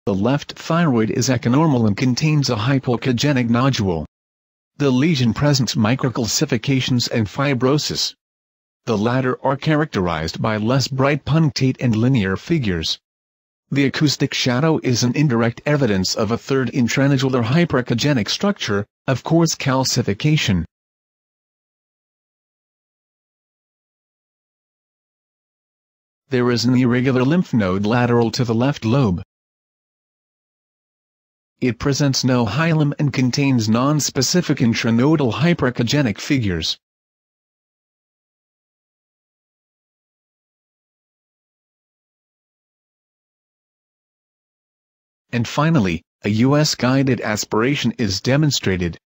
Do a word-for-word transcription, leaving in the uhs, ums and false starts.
The left thyroid is echonormal and contains a hypoechogenic nodule. The lesion presents microcalcifications and fibrosis. The latter are characterized by less bright punctate and linear figures. The acoustic shadow is an indirect evidence of a third intranodular hyperechogenic structure, of course calcification. There is an irregular lymph node lateral to the left lobe. It presents no hilum and contains non-specific intranodal hyperechogenic figures. And finally, a U S guided aspiration is demonstrated.